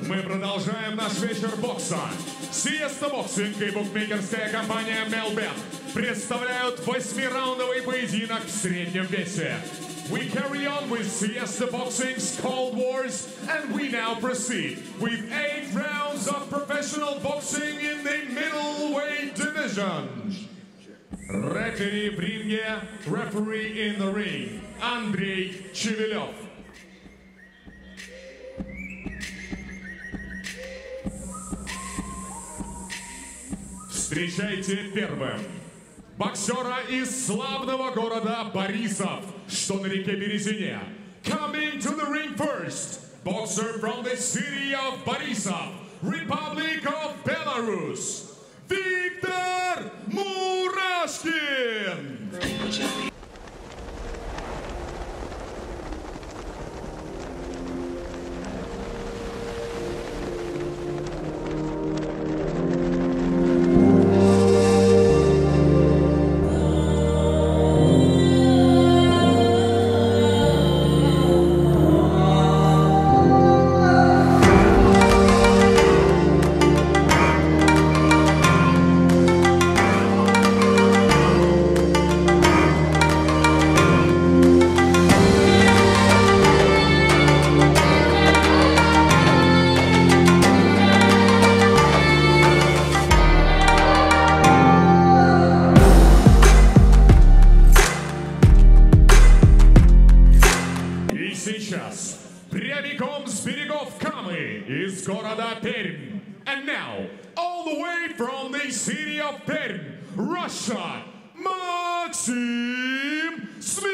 Мы продолжаем наш вечер бокса. Сиеста Боксинг и букмекерская компания Melbet представляют 8-раундовый поединок в среднем весе. We carry on with Siesta Boxing's KOld Wars, and we now proceed with 8 rounds of professional boxing in the middleweight division. Referee в ринге, referee in the ring, Андрей Чевелев. Встречайте первым боксера из славного города Борисов, что на реке Березине. Coming to the ring first, boxer from the city of Borisov, Republic of Belarus, Виктор Мурашкин. Сейчас прямиком с берегов Камы из города Пермь. And now, all the way from the city of Perm, Russia, Максим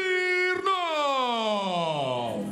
Smirnov.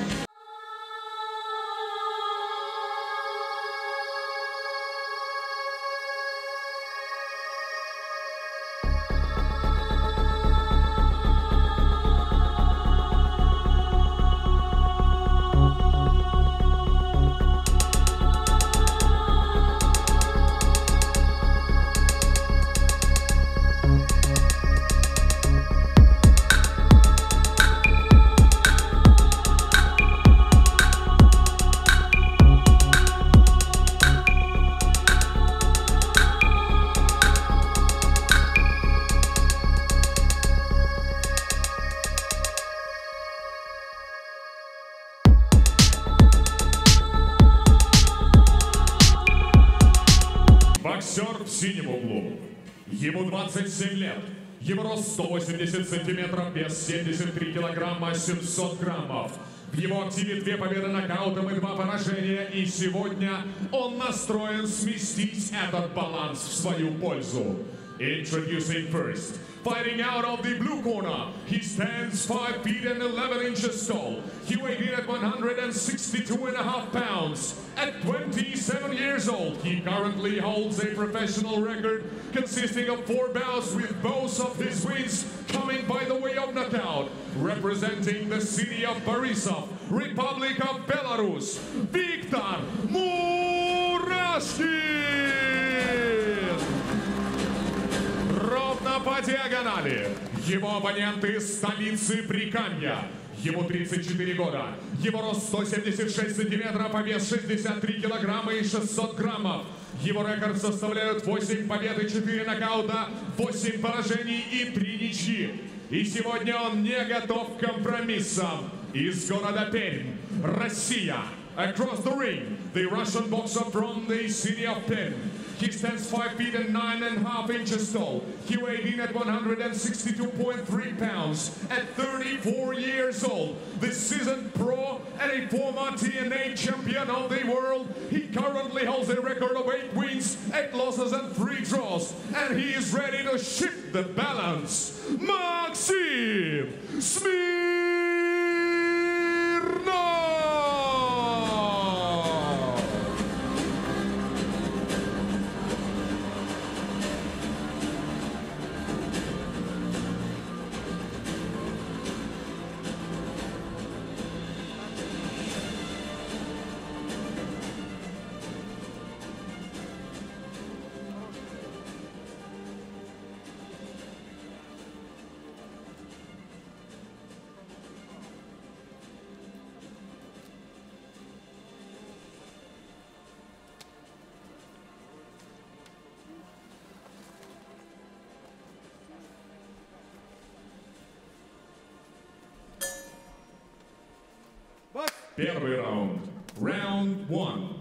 Боксер в синем углу. Ему 27 лет. Его рост 180 сантиметров, вес 73 килограмма 700 граммов. В его активе 2 победы нокаутом и 2 поражения. И сегодня он настроен сместить этот баланс в свою пользу. Introducing first, fighting out of the blue corner, he stands 5 feet and 11 inches tall. He weighed in at 162.5 pounds. At 27 years old, he currently holds a professional record consisting of 4 bouts, with both of his wins coming by the way of knockout. Representing the city of Borisov, Republic of Belarus, Viktor Murashkin. Ровно по диагонали. Его оппоненты из столицы Прикамья. Ему 34 года. Его рост 176 сантиметров, а вес 63 килограмма и 600 граммов. Его рекорд составляют 8 побед и 4 нокаута, 8 поражений и 3 ничьи. И сегодня он не готов к компромиссам. Из города Пермь, Россия. Across the ring, the Russian boxer from the city of Perm. He stands 5 feet and 9.5 inches tall. He weighed in at 162.3 pounds. At 34 years old, the seasoned pro and a former TNA champion of the world, he currently holds a record of 8 wins, 8 losses and 3 draws. And he is ready to shift the balance. Максим Smirnov! Первый раунд. Round 1.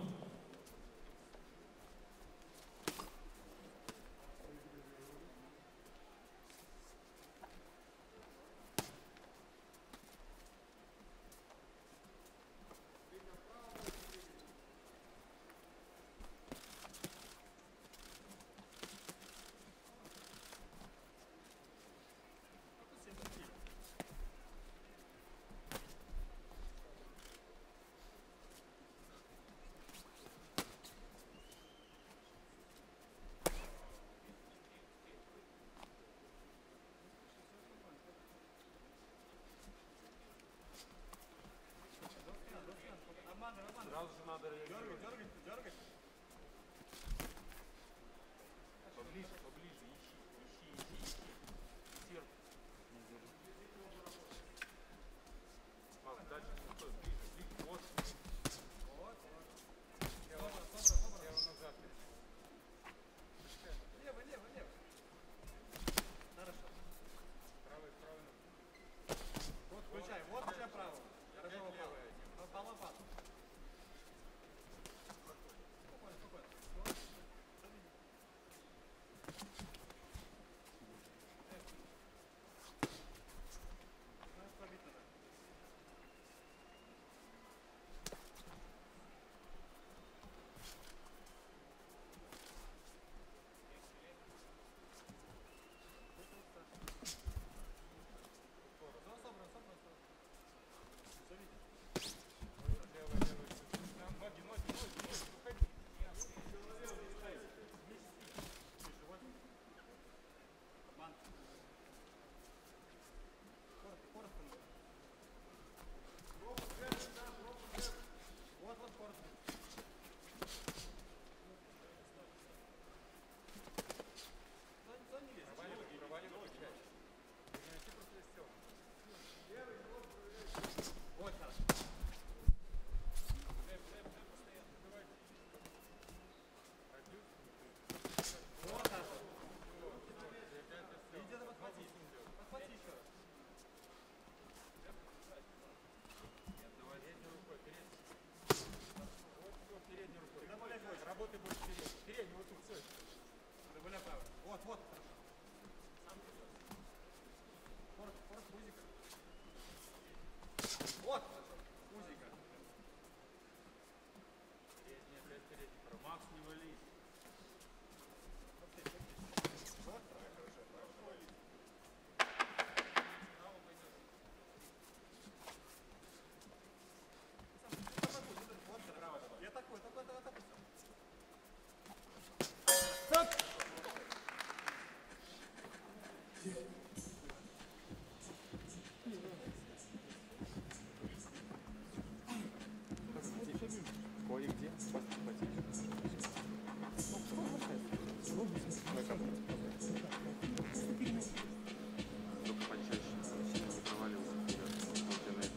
Сразу же надо дергать. Поближе, ищи. Сверху. Дальше стой, ближе. Вот. Слева назад. Лево. Хорошо. Правый. Вот, включай. Вот у тебя право. Хорошо упал. По лопату. Спокойно. Работай больше передний, вот тут стой. Добавляй правый. Вот, хорошо. Сам вперед. Коротко, узика. Вот, хорошо. Узика. Передний, опять передний. Макс, не вались. Вот, правый, хорошо. Право вались. Право пойдет. Вот, право давай. Я такой, только атакуй. Кое-где только почаще не проваливался вперед.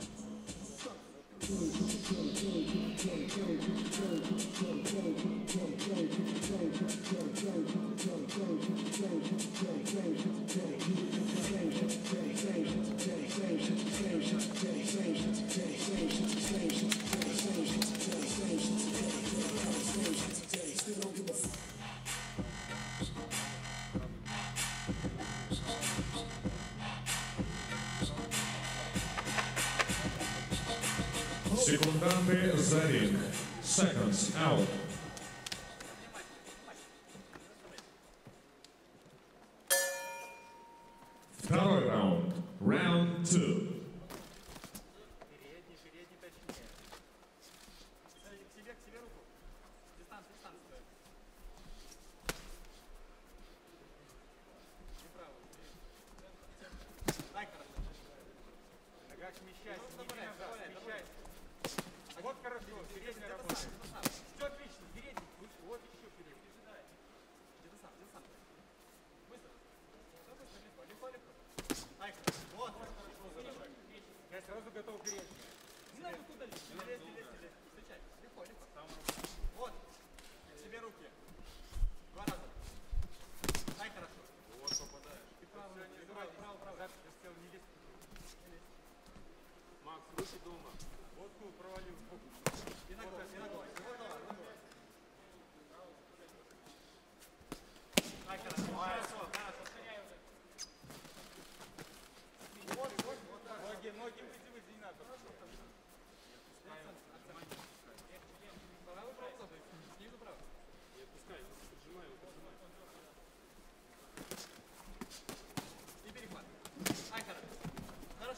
Секунданты за ринг. Seconds out. Второй раунд. Round 2. Передний точнее. К себе руку. Дистанция. Неправо. Дай хорошо. Нога смещайся. Смещайся. Вот хорошо. Передняя работает. Все отлично.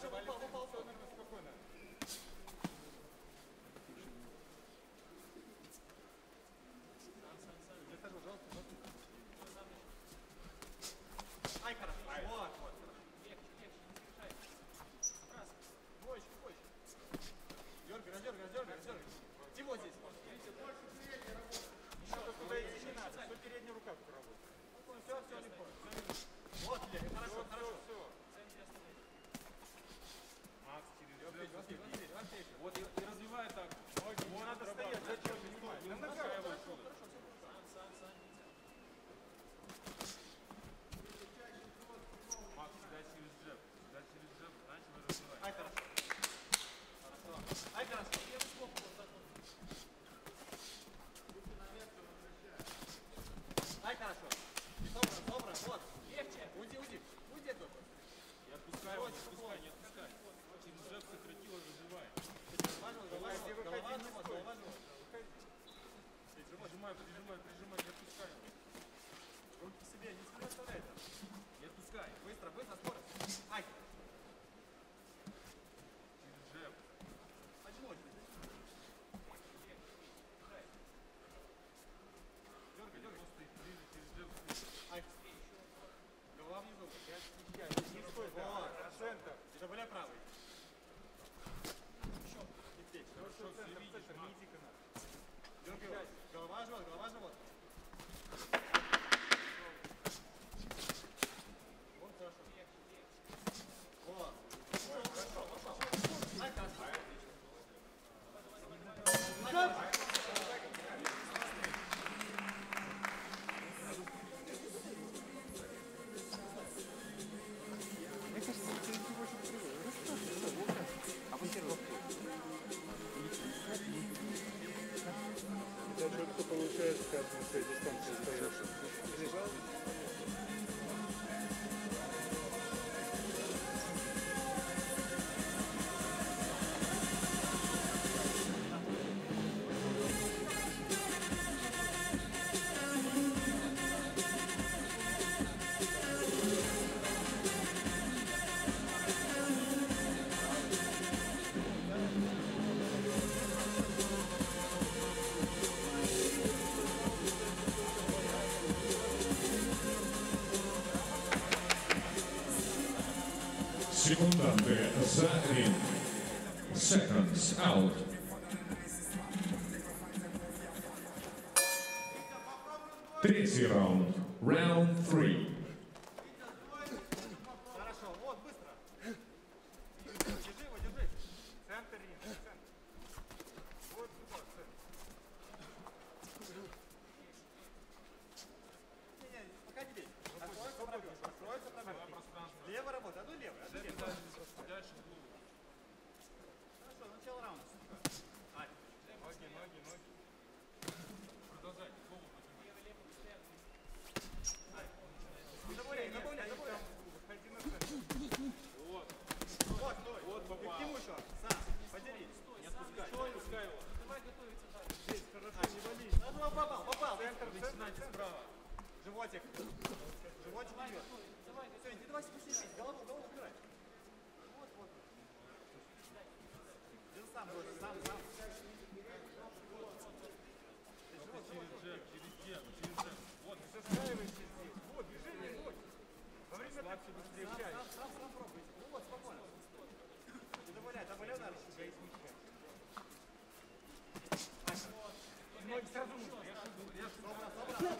Хорошо, упал. Спокойно. Я сажу, жестко. Ай, хорошо. Вот. Легче, не совершай. Раз. Больше. Дергай. Где вот здесь? Еще туда идти не надо. Все передняя рука работает. Все легко. Вот, хорошо. Макс, через вот и развивай так. Ноги, надо стоять. Зачем? Не напускай его отсюда. Сам. Макс, сюда через джеб. Начали развивать. Ай, хорошо. Ай, хорошо. Добро. Вот. Легче. Уйди тут. Не отпускай. Через джеб сократила, развивай. Голова. Прижимай, не отпускай. Руки к себе, не оставляй там. Не отпускай. Быстро, скорость. Ай. Через джеб. Одиночный. Дергай. Просто ближе через джеб. Ай. Голова внизу. Не стой. Вот. Центр. Добавляй правый. Еще. Хорошо, центр. Не иди к нам. Дергай. Голова, живот. Вот хорошо. Вот. Хорошо. Ай, хорошо. Что получается, как на своей дистанции стоишь? Лежал? Секунданты за ринг. Seconds out. Третий раунд. Round 3. Хорошо, вот, быстро. Держи. Центр ринга, Вот сюда, центр. Не, пока не бей. Откроется пробел. Лево работай, одну лево. Дальше в голову. Хорошо, начало раунда. Ай. Ноги. Продолжай. Голову поднимай. Добавляй. Выходи на центр. Вот, попал. Ты к нему еще. Сам, подери. Не отпускай его. Давай готовиться дальше. Здесь, хорошо, не вали. Попал. Центр, начинайте справа. Животик идет. Все, иди давай спустись. Голову убирай. Вот. Держи сам. Через джеб. Вот, все справиваешься здесь. Вот, движение. Во время слабше быстрее чай. Сам пробуй. Вот, спокойно. Не добавляй надо. Ноги сразу нужно. Собран.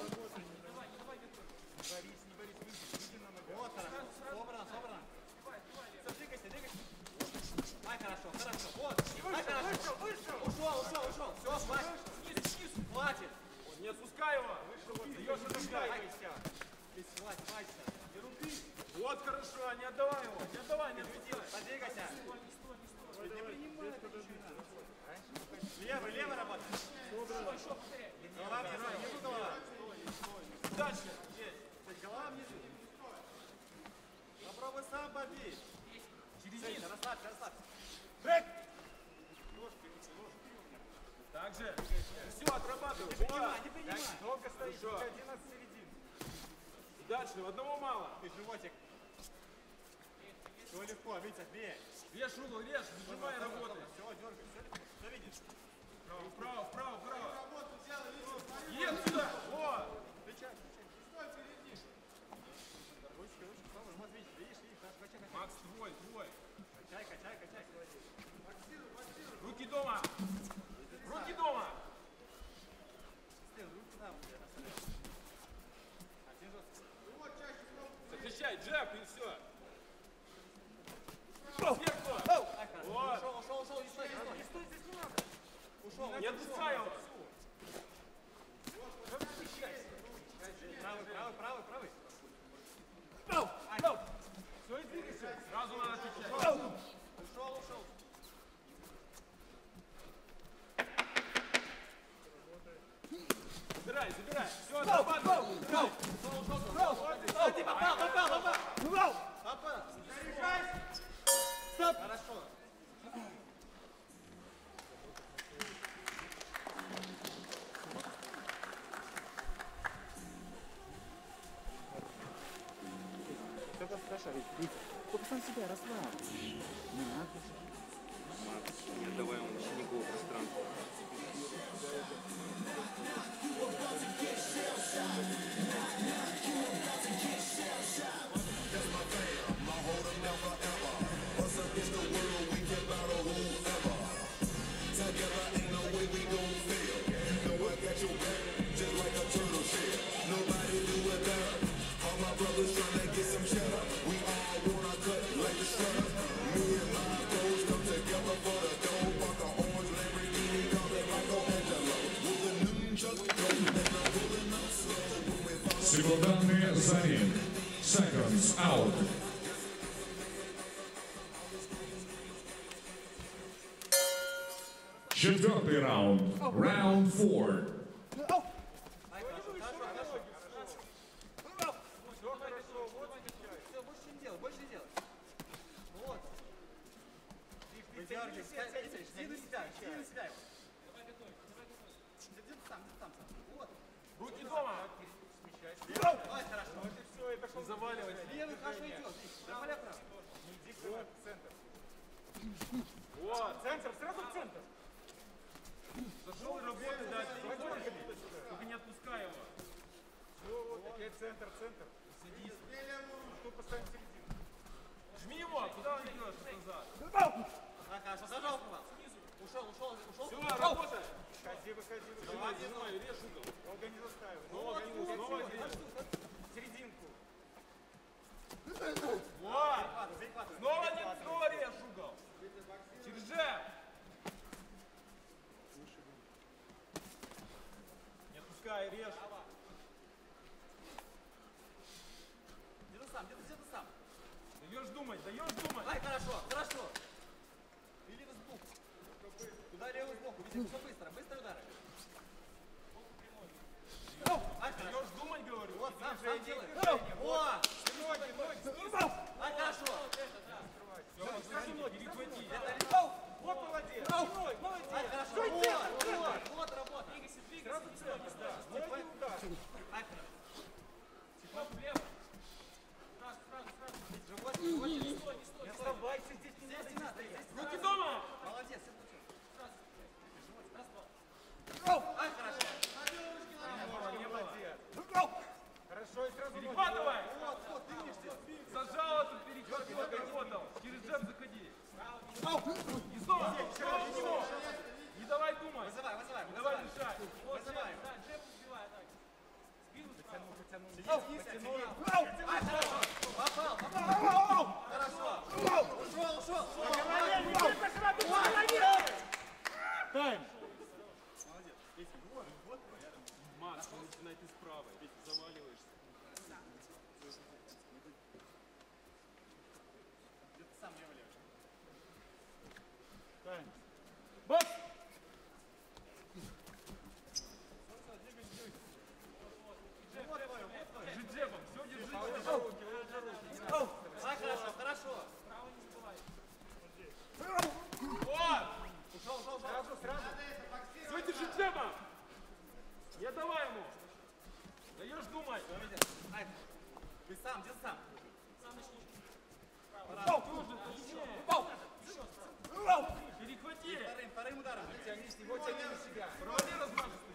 Не борись, выйди на ногу. Вот, хорошо. Собран. Все, двигайся. Ай, хорошо. Вот. Ай, хорошо. Ушел. Все, хватит. Снизу. Хватит. Не отпускай его. Даешь, отпускайся. Хватит. Не руби. Вот, хорошо. Не отдавай его. Не отпусти. Подвигайся. Не принимай. Лево работай. Голова. Дальше. Есть. Голова внизу. Попробуй сам побить. Через низ. Расслабься. Ложкой. Так же. Все, отрабатывай. Не принимай. Долго стоишь. Выходи на середину. И дальше. Одного мало. Ты животик. Все легко. Витя, бей. Режь угол, режь, зажимай, работай. Все, дергай, все видишь? Вправо, вправо, вправо. Работу делай, видишь? Ед сюда! Вот! Встречай. Стой впереди. Ручки, вот видишь, качай. Макс, твой. Качай. Руки дома! Руки дома! Руки там, Сокращай, джеб и все. Сверху! Вот! Ушел, не стой, здесь не надо. Ушел. Не отпускай его! Правый. Все, и двигайся. Сразу надо отвечать. Ушел. Забирай. Все, отрабатывай. Попал. Стоп. Хорошо. Только страшно, Витя. Только сам себя расслабь. Не надо. Макс, не отдавай ему вообще никакого пространства. Секундантные за ринг. Seconds out. Четвертый раунд. Раунд 4. Больше не делай. Вот. Выдергивай, сильно себя. Где-то сам. Вот. Руки дома. Давай, хорошо. Вот и все, и пошел. Не заваливайся. Левый хорошо идет. Право. Иди в центр. Вот. Центр, сразу в центр. Зашел и работай дальше. Только не отпускай его. Все, вот, опять центр. Садись. Что поставим в середину? Жми его. Куда он идет? Назад. Так, хорошо. Зажал попал. Ушел. Все, работай. Выходи. Давай, режь угол. Долго не заставил. Снова режь. Серединку. Вот. Снова режь угол. Через джеб. Не отпускай, режь. Где-то сам. Даешь думать. Ай, хорошо. Или сбоку. Туда левый сбоку. Видите, все быстро удары. Ай, хорошо. Даешь думать, говорю. Вот, сам делай. Вот. Ай, хорошо. Все, сразу ноги, перехвати. Вот молодец. Ай, хорошо. Вот работа. Сразу цель. Ноги удар. Ай, хорошо. Тихо, влево. Живот. Не оставайся здесь. Здесь не надо. Руки дома. Молодец. Ай, хорошо. Не молодец. Хорошо, и сразу ноги. Перехватывай. Вот, ты видишь. Зажал эту перехватил, работал. Через джеб заходи. И снова в него. Не давай думать. Вызывай. Не давай дышать. Вызывай. Потянул. Ай, хорошо. Попал. Хорошо. Ушел. Тайм. Макс, он начинает из правой. Заваливаешься. Где-то сам лево. Тайм. Бокс. Держи джебом. Все, держи. Ай, хорошо. Вот. Ушел. Сразу. Все, держи джебом. Не давай ему. Даешь думать. Ай, ты сам, где сам? Ты уже точнее. Перехвати. Вторым ударом. Его тяни на себя. Проводи размашистый.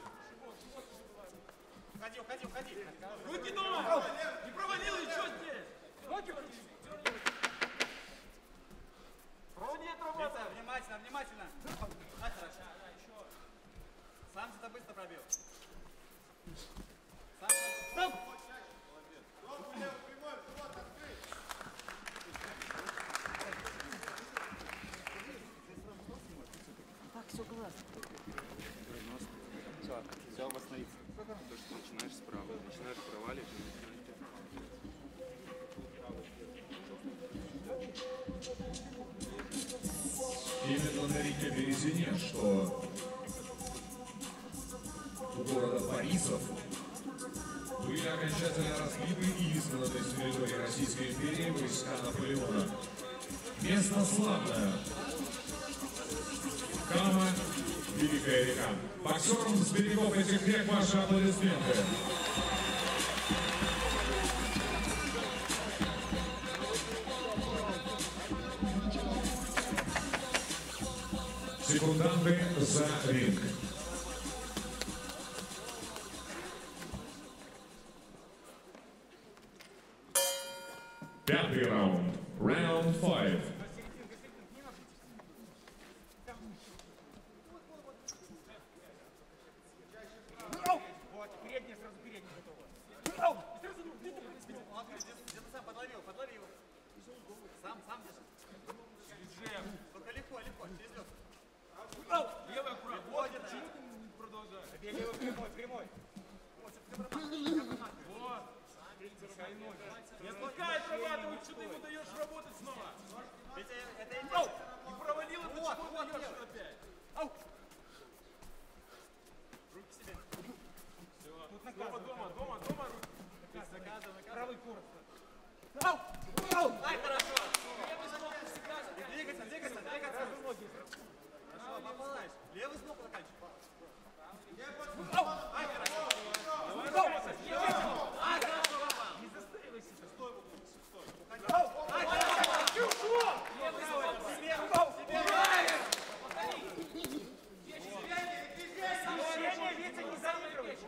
Уходи. Руки дома. Не провалил, и что здесь? Руки вроди. Проводи отработай. Внимательно. Так, хорошо. Сам что-то быстро пробил. Стоп! Так, все классно. Все, обосновиться. То, что начинаешь справа, начинаешь проваливать, Именно на реке Березине, что у города Борисов были окончательно разбиты и изгнаны с территории Российской империи войска Наполеона. Место славное. Кама, Великая река. Боксерам с берегов этих рек ваши аплодисменты. Секунданты за ринг. Пятый раунд. Раунд 5. Передний, сразу передний готово. Где-то сам подлови его. Сам держи. Только легко, через лед. Левый аккуратно. Вот, почему ты не продолжаешь? Бей левый прямой. Вот. Не отпускай, отрабатывай, что ты ему даешь работать снова. Это и И провалил, это чего даешь опять? руки себе. Все. Дома руки. Заказывай. Правый коротко. Ай, хорошо. Двигаться. Хорошо, попалась. Левый сбоку заканчивай. Ай, хорошо. Не застреливайся. Стой. Ай, хорошо. Левый сбоку. Себе. Смещение, Витя, не заигрывайся.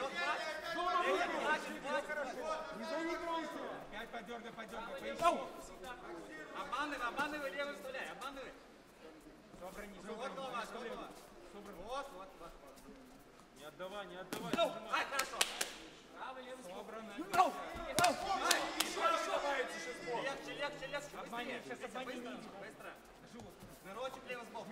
Не заигрывайся. Опять подергай, поищи. Обманывай, левый вставляй, обманывай. Вот голова. Вот. Не отдавай. Ай, хорошо. Правый, левый, Собрано. Легче. Обмани, сейчас обмани. Быстро. Нырочек левый сбоку.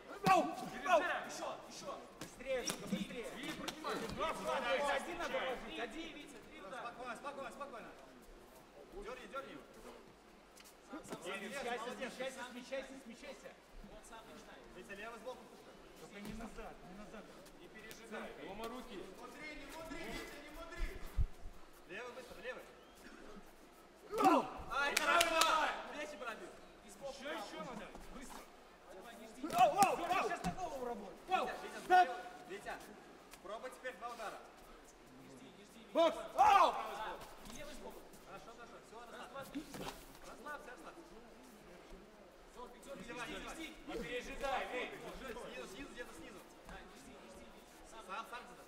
Еще. Быстрее. И принимай. Один надо ложить. Один, Витя, 3 удара. Спокойно. Дерни его. Смещайся. Он сам начинает. Витя, левый сбоку. Только не назад. Не пережигай. Дома руки. Не мудри. Левый быстро, левый. Ай, хорошо. Плечи пробил. Еще надо. Быстро. Сейчас на голову работает. Витя, пробуй теперь 2 удара. Бокс! И левый сбоку. Хорошо. Все, расслабься. Не зевай. Не пережидай, эй. Снизу, где-то снизу. Сам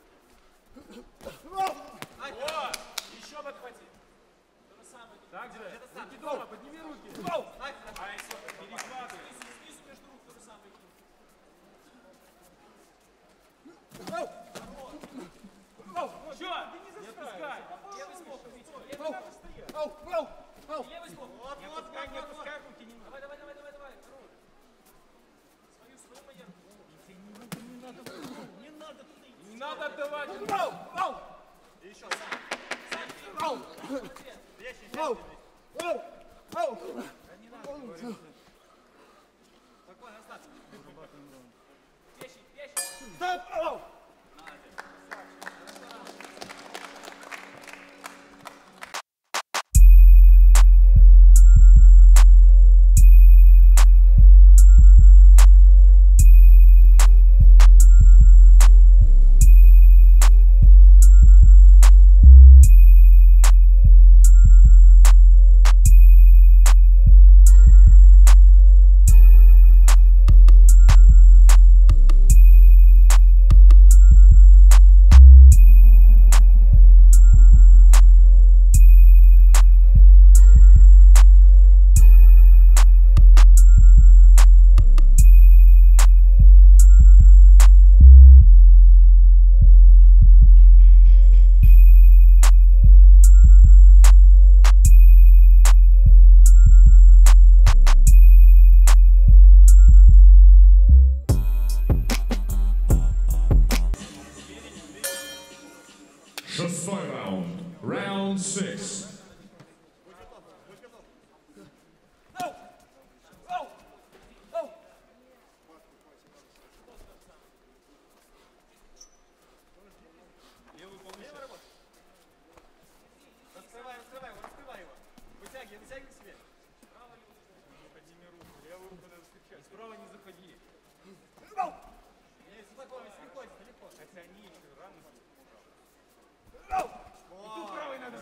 Ай, Вот! Еще подхвати. Так же. Руки дома, подними руки. Ай, хорошо. Ай, все, перехватывай. Снизу между рук то же самое. Че? Не отпускай. Левый сбоку, Витя. Левый надо стоять. Левый сбоку. Не отпускай руки. Давай. Свою манеру. Не надо отдавать. И еще. Сам. Спокойно, остаться. Пещи. Шестой раунд. Раунд 6. Справа не заходи. Тут правой надо.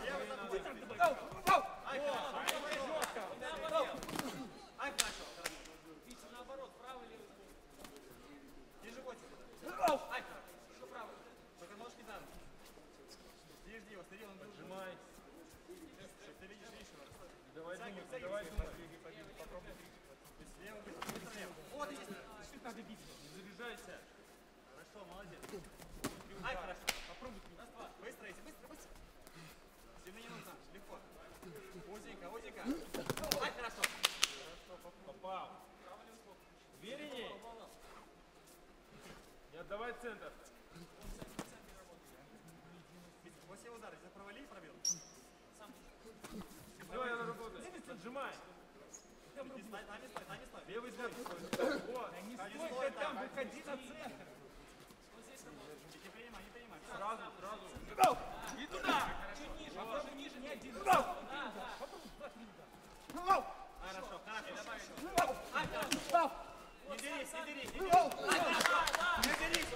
Ай, хорошо. Видите, наоборот, правый, левый. И животик. Ай, хорошо. Что правый? Только ножки там. Жди его, смотри, он был. Сжимай. Ты видишь, его. Давай думай, попробуй. Левый, быстро левый. Вот здесь. Чуть надо бить. Не заряжайся. Хорошо, молодец. Ай, хорошо. Попробуй. Раз, два. Быстро, быстро. Сильно не нужно. Легко. Узенько. Ай, хорошо. Попал. Уверенней. Не отдавай центр. После удара, если провалил, пробил. Давай, она работает. Отжимай. Там не стой. Левый сзади. Вот. Не стой там, выходи на центр. Не принимай. Сразу. И туда. Чуть ниже, попробуй ниже, не один. Попробуй 2-3 удара. Хорошо. Ай, хорошо. Не дерись. Ай, хорошо. Не дерись.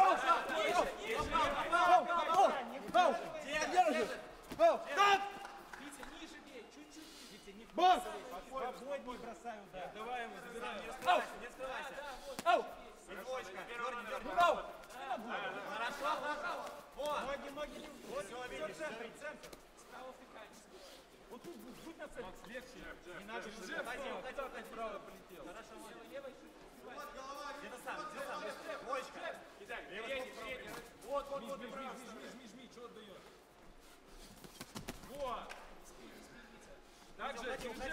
Ниже. Витя, ниже бей, чуть-чуть. Витя, не бросай. Свободней бросай удар. Давай его, забирай. Не скрывайся. Цепочка. Дерни. Хорошо. Вот. Ноги. Вот, все, видишь. Центр. Справа втыкаешь. Вот тут будь на центре. Легче. Не надо. Уходи. Справа полетел. Хорошо, левой. Где-то сам. Двоечка. Передний. Вот. Жми, что отдаешь? Вот. Также. Уходи. Не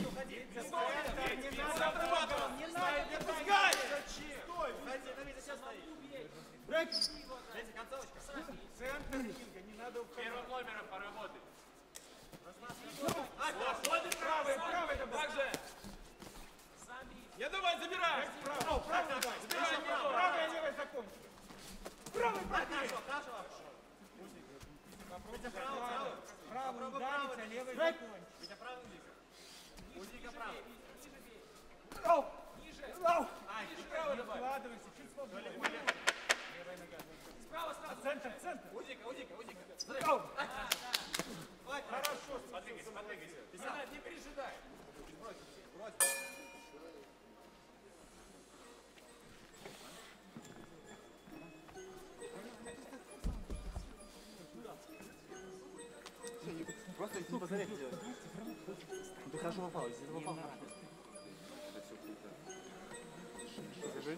надо, пускай! Стой. Уходи, сейчас стоит. Смотрите, концовочка. Центр ринга, не надо уходить. Первым номером поработай. Правый, также. Я давай, забирай. Правый, забирай. Правый, левый закончи. Правый, Хорошо. правый ударить, а левый закончи. Витя, правый узика правый. Ниже. Ай, Справа давай. Вкладывайся, чуть свободнее. Левая нога. справа сразу. Центр. Узика. Ой, Хорошо. Подвигайся. Не пережидай. Брось. Просто идти посмотреть. Ты хорошо попал, если ты попал. Держись.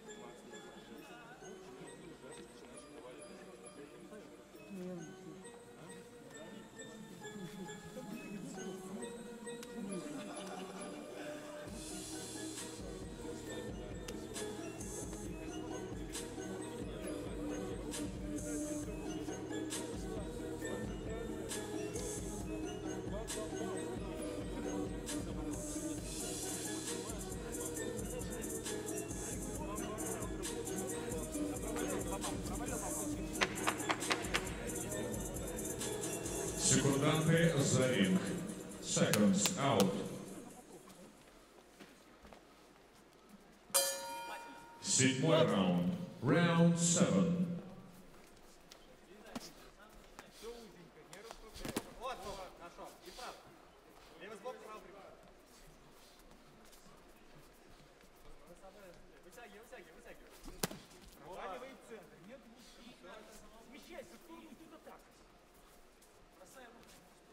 Секунданты за ринг. Seconds out. Седьмой раунд. Раунд 7. Вот, хорошо. И право. Левый сбоку, правый прибор. Вытягивай. Проваливай центр. Нет, смещайся, в сторону туда так. Бросай руку.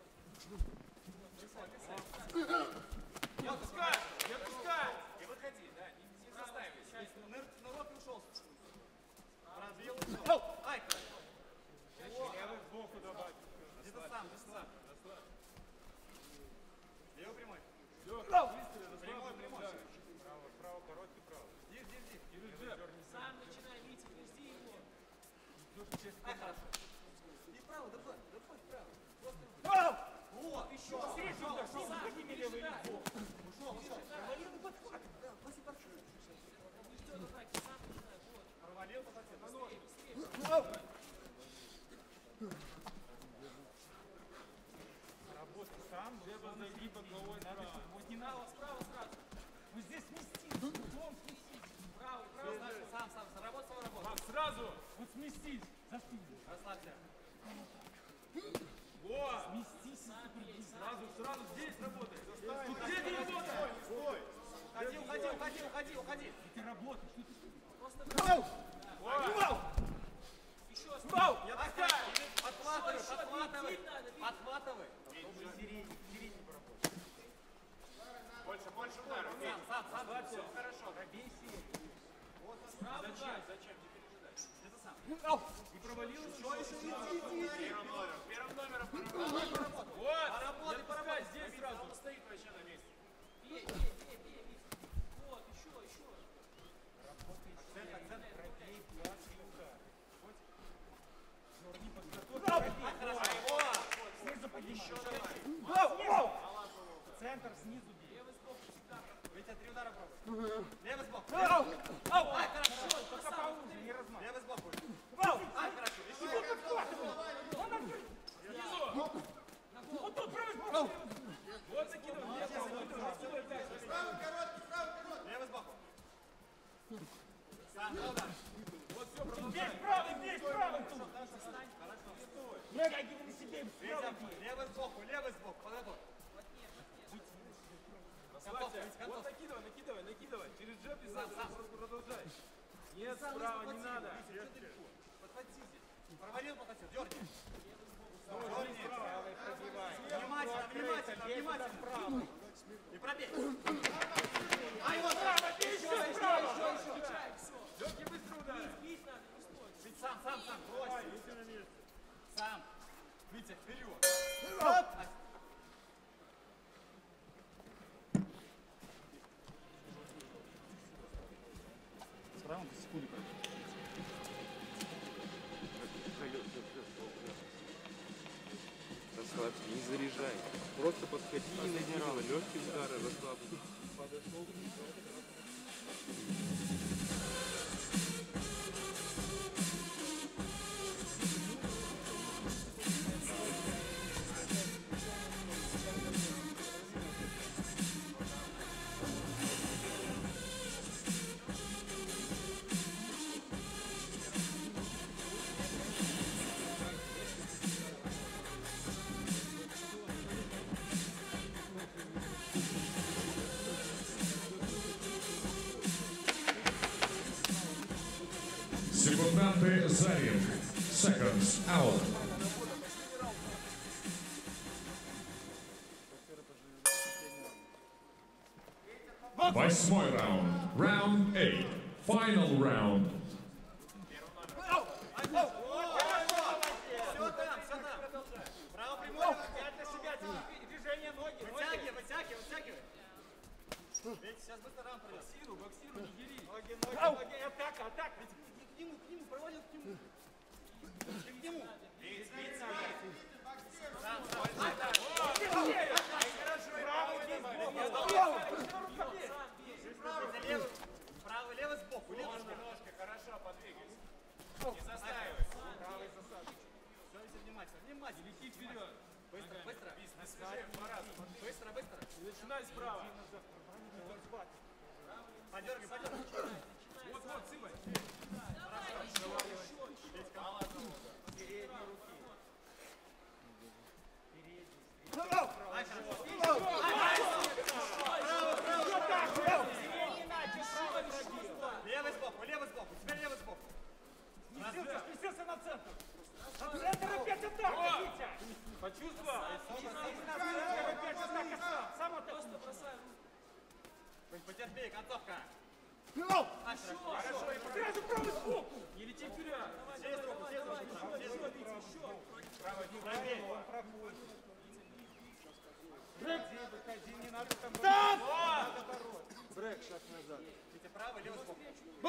Не отпускай. И выходи, да, не застаивайся. Нырок и ушел. Пробил. Ай, Левый сбоку добавь. где-то сам. Левый прямой. Прямой. Право, короткий, право. Жди. Сам начинай, Витя, жди его. Ай, хорошо. И право. Работай сам, Либо зайди боковой справа. Вот не надо, справа сразу. вот здесь сместись, углом сместись. Право, сам, заработай свою работу. Макс, сразу. Вот сместись, за спину. Расслабься. Вот. Сместись. Сразу здесь работай. Тут Где ты работаешь? Уходи. ты работаешь, что ты Просто еще Я такая. подхватывай. Больше ударов. Сам, Все хорошо. пробей сильно. Зачем? Это сам. Не провалилась? Первым номером Вот. Не отпускай здесь сразу. Он стоит вообще на месте. Бей. Вот, еще. акцент, пробей, плац, юга. Дерни подготовку. Снизу поднимай. Центр снизу бей. Левый сбоку всегда. Витя, 3 удара пробуй. Левый сбоку. Хорошо. Только Поуже, не размах. Левый сбоку. Хорошо. Вот тут правый. Вот закидывай. Левый сбоку. Сам, удар. Вот все, продолжай. Здесь правый тут. Не реагируй на себе. Витя, левый сбоку. Подготовь. Расслабься. Вот накидывай. Через джеб и сразу продолжай. Нет, справа не надо. Подходи здесь. Провалил, подходи. Дерни. Правый пробивай. Внимательно. И пробей. Легкий быстрый удар. Сам. Брось. Сам. Витя, вперед. Справа на секунду. Расслабься, не заряжай. Просто подходи и накидывай. Легкие удары, расслабься. Секунданты за ринг. Seconds out. 8-й раунд. Round 8. Final round. Все там. Право прямой. Опять на себя. Движение ноги. Вытягивай. Ведь сейчас быстро раунд пройдет. Боксируй, не дери. Ноги. Атака. К нему, провалил к нему. К нему. Сам. Правый, левый сбоку. Немножко, хорошо, подвигайся. Не застаивай. Правый засад. Все, Витя, внимательно. Лети вперед. Быстро. Свежее в 2 раза. Быстро. И начинай справа. Подергай. Вот, сыпай. Левый сбоку. Теперь левый сбоку. Сместился на центр. Центр опять атака, Витя. Почувствовал? Опять атака. Сам атака. Потерпи, концовка. Сразу правый сбоку. Не лети вперед. Через руку. Пробей, он проходит. Выходи, не надо там. Надо бороться. Брэк, шаг назад. Витя, правый, левый сбоку.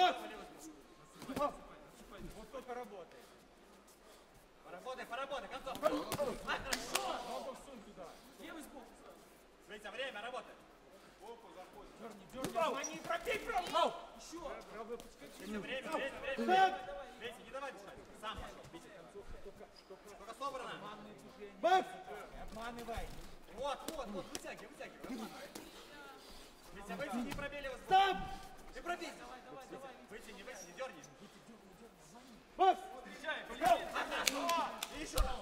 Вот только работает. Поработай, концовка. Хорошо. Ногу всунь туда. Левый Витя, время, работай. Дерни, пробей право! Еще! Витя, время. Витя, не давай дышать. Сам пошел, Витя. Только собрано. Обманывай! Вот, вытягивай. Витя, вытяни, пробей его. Стоп! Ты пробей. Вытяни, дерни. Встречай, полетели! И еще раз.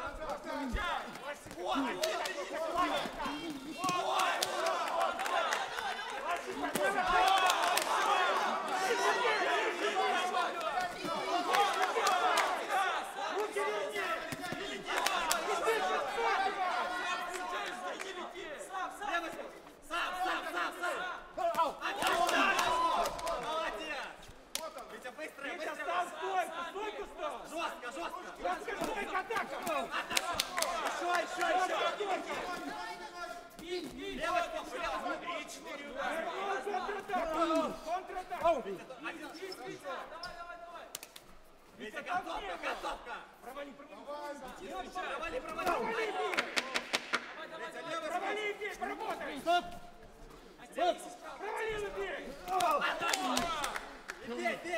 Готовка! Провали! Провали здесь, поработай! Стоп! Провалил здесь! Бей!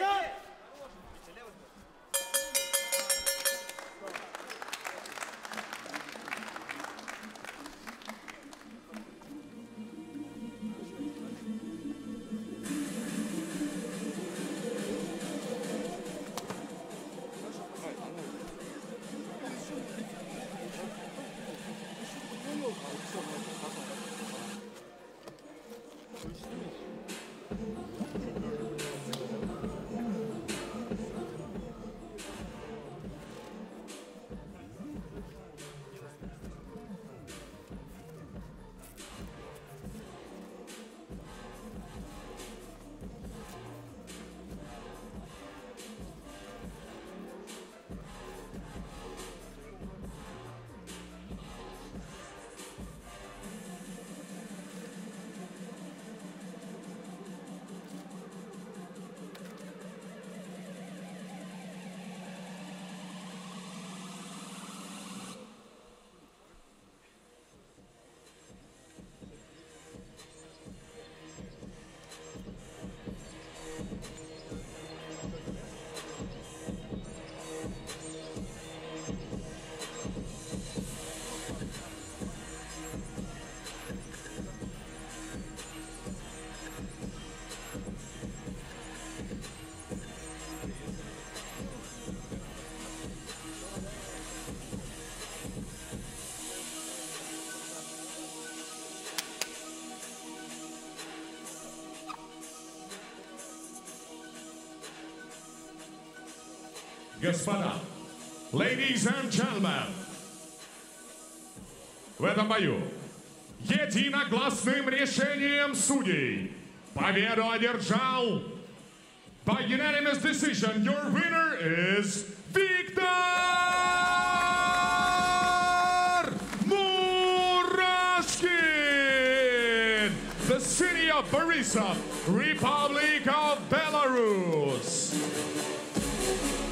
Господа, ladies and gentlemen, в этом бою единогласным решением судей победу одержал by unanimous decision. Your winner is Виктор Murashkin, the city of Belarus, Republic of Belarus.